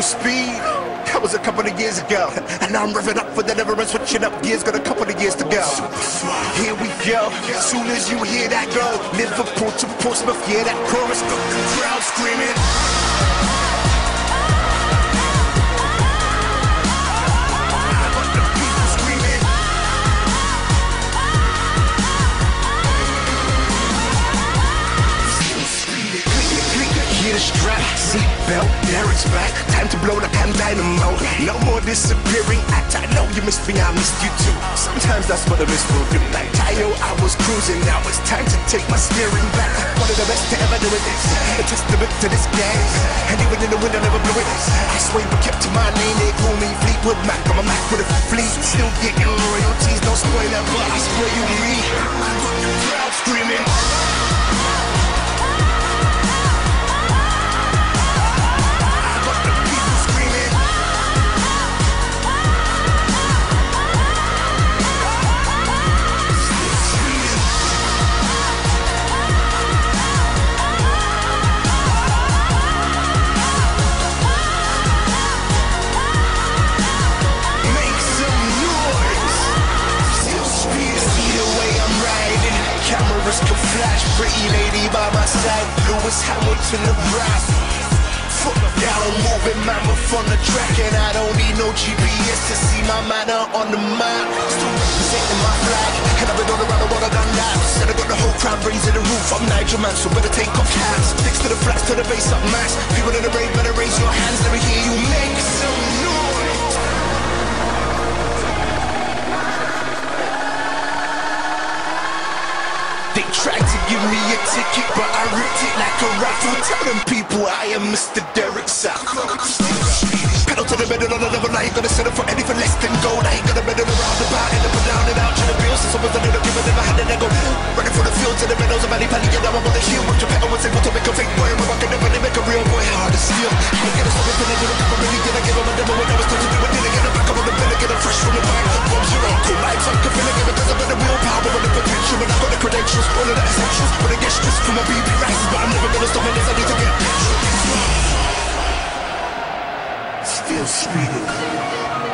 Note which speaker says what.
Speaker 1: speed. That was a couple of years ago, and now I'm revving up for the never end, switching up gears, got a couple of years to go. Here we go, soon as you hear that go, Liverpool to Portsmouth, yeah, that chorus, got the crowd screaming. Strap, seatbelt, there it's back. Time to blow like I'm dynamo. No more disappearing act. I know you missed me, I missed you too. Sometimes that's what I miss will do. Like Tayo, I was cruising. Now it's time to take my steering back. One of the best to ever do it. A testament to this game. And even in the wind, I never blew it. I swear, but kept to my name. They call me Fleetwood Mac. I'm a Mac with a fleet. Still getting royalties, no spoiler, but I swear you read. I got the crowd screaming. Can flash, pretty lady by my side, Lewis Hamilton the brass. Foot down, I'm moving mammoth on the track, and I don't need no GPS to see my manner on the map. Still representing my flag, and I've been all around the world, I've done laps, and I got the whole crowd raising the roof. I'm Nigel man, so better take off caps. Sticks to the flats, to the bass up max. People in the rave, better raise your hands, let me hear you make some noise. They tried to give me a ticket, but I ripped it like a raffle. Tell them people I am Mr. Derek Sack. Pedal to the metal on the level, I ain't gonna settle for anything less than gold. I ain't gonna meddle around about it, up and down and out. Trying to build since I was a little giver, never had an ego. Running for the fields and the meadows of Valley Pally, and now I'm on the hill. Watch your pedal was able to make a fake boy, but I can never make a real boy hard to steal. I ain't gonna stop it, but I did a couple million, then I gave him a demo when I was told to do it. Then I get it back up on the bed, I get it fresh from the back. Bombs your uncle, lights up, can feel it, because I've got the willpower and the potential, and I've got the credentials, all of the essentials. But I get stressed from my BB rises, but I'm never gonna stop unless I need to get petrol. Still speeding.